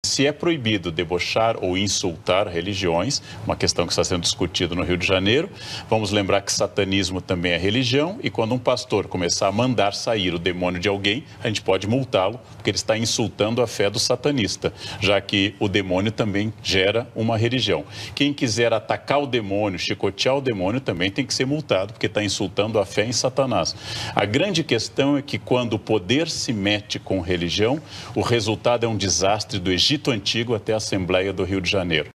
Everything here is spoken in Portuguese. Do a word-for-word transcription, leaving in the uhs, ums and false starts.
se é proibido debochar ou insultar religiões, uma questão que está sendo discutida no Rio de Janeiro. Vamos lembrar que satanismo também é religião e quando um pastor começar a mandar sair o demônio de alguém, a gente pode multá-lo, porque ele está insultando a fé do satanista, já que o demônio também gera uma religião. Quem quiser atacar o demônio, chicotear o demônio, também tem que ser multado, porque está insultando a fé em Satanás. A grande questão é que quando o poder se mete com religião, o resultado é um desastre do Egito Antigo até a Assembleia do Rio de Janeiro.